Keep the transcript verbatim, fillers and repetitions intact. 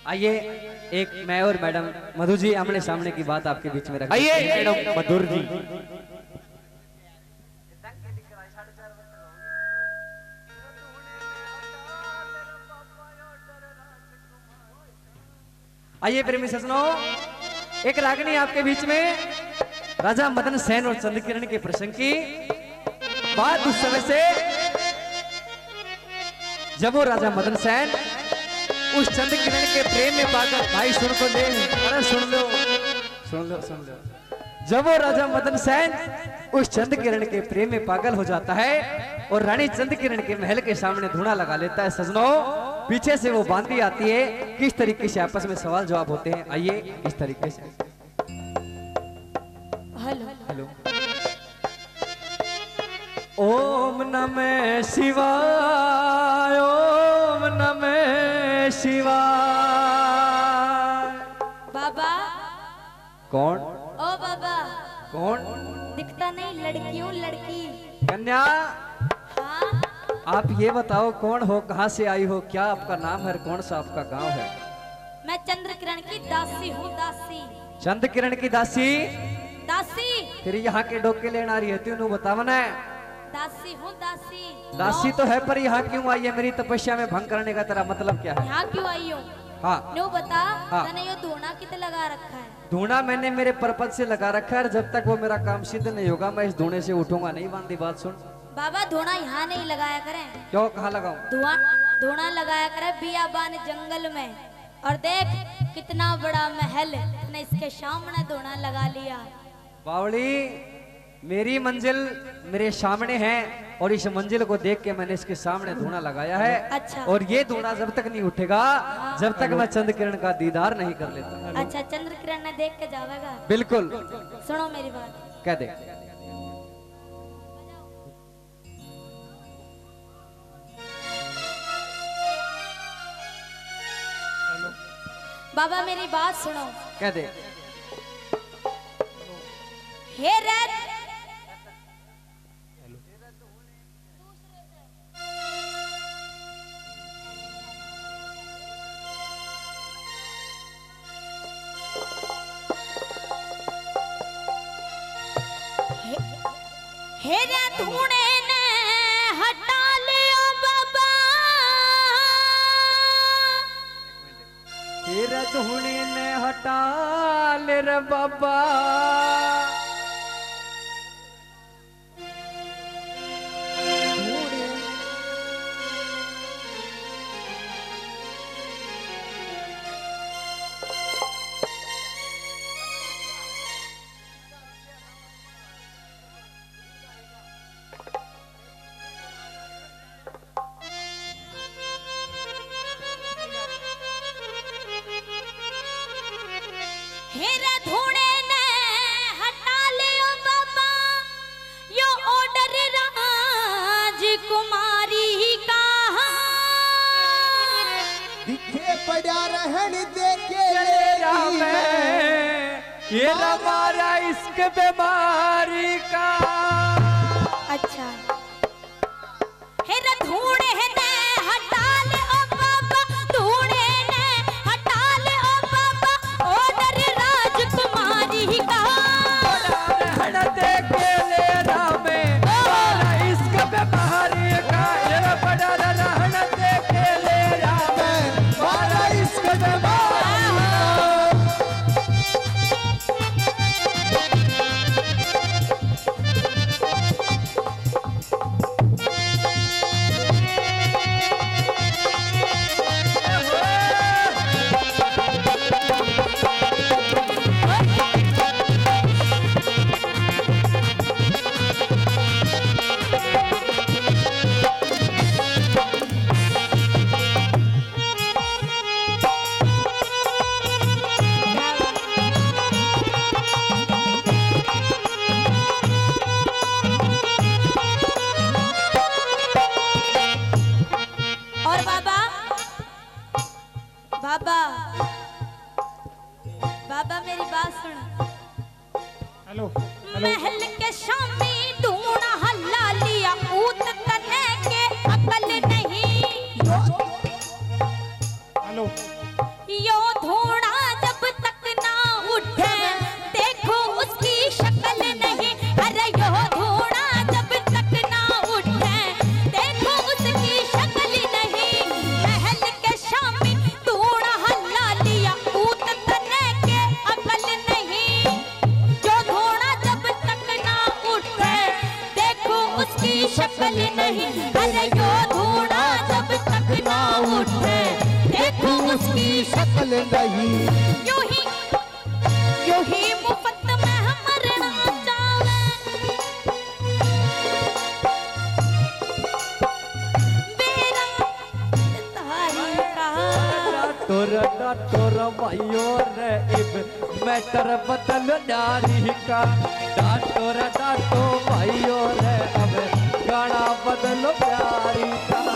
आइए एक मैं और मैडम मधु जी आमने सामने की बात आपके बीच में रखते हैं। आइए मैडम मधुर जी। आइए प्रेमी सजनों, एक रागनी आपके बीच में राजा मदन सेन और चंद्र किरण के प्रसंग की बात उस समय से जब वो राजा मदन सेन उस चंद्र किरण के प्रेम में पागल। भाई सुन तो ले, अरे सुन लो सुन लो सुन लो। जब वो राजा मदन सेन उस चंद्र किरण के प्रेम में पागल हो जाता है और रानी चंद्र किरण के महल के सामने धूना लगा लेता है सजनों, पीछे से वो बांदी आती है। किस तरीके से आपस में सवाल जवाब होते हैं, आइए इस तरीके से। Hello hello. ओम नमः शिवाय, ओम नमः शिवाय। बाबा। कौन? ओ बाबा। कौन? दिखता नहीं, लड़की हूँ लड़की। कन्या। हाँ? आप ये बताओ कौन हो, कहाँ से आई हो, क्या आपका नाम है, कौन सा आपका गांव है? मैं चंद्र किरण की दासी हूँ, दासी। चंद्र किरण की दासी? दासी। फिर यहाँ के डोके लेने आ रही है तू, बतावा ना। दासी हूँ दासी। दासी तो है, पर यहाँ क्यों आई है? मेरी तपस्या में भंग करने का तेरा मतलब क्या है? यहाँ क्यों आई हूँ? हाँ नो बता। हाँ। तने ये धूना कितने लगा रखा है? धूना मैंने मेरे पर्पज से लगा रखा है, जब तक वो मेरा काम सिद्ध नहीं होगा मैं इस धूने से उठूंगा नहीं। बांधी बात सुन। बाबा धूना यहाँ नहीं लगाया करें। क्यों, कहाँ लगाऊं? धुआं धूना लगाया करे बियाबान जंगल में। और देख कितना बड़ा महल, ने इसके सामने धूना लगा लिया। बावली, मेरी मंजिल मेरे सामने है और इस मंजिल को देख के मैंने इसके सामने धूना लगाया है। अच्छा। और ये धूना जब तक नहीं उठेगा जब तक मैं चंद्र किरण का दीदार नहीं कर लेता। अच्छा, चंद्र किरण ने देख के जावेगा? बिल्कुल। सुनो मेरी बात। कह दे। बाबा मेरी बात सुनो। कह दे। हे रे हे रे धूने ने हटा लियो बाबा। तेरा धूने ने हटा ले रे बाबा। हेरे धूने ने हटा लियो बाबा, यो ऑर्डर राजकुमारी का। दिखे पड़ा रहन देखे ये हमारा इश्क बीमारी का। अच्छा। हेरे धूने ने हटा ले ओ बाबा, धूने ने हटा ले ओ बाबा, ऑर्डर राजकुमारी का। हट देखे ले रामे हमारा इश्क बीमारी का। ये बड़ा रहन देखे ले रामे हमारा इश्क बीमारी। बाबा बाबा मेरी बात सुन। हेलो महल के शामी ढूंढा हल्ला लिया, ऊत करने के अकल नहीं। हेलो यो शक्ल नहीं। यूं ही यूं ही मुफ्त में मरना चावे बेरा तारी का टोर टोर भाइयों रे इब मैटर बदल नारी का। डाटोर डाटो भाइयों रे अब गाना बदलो प्यारी का।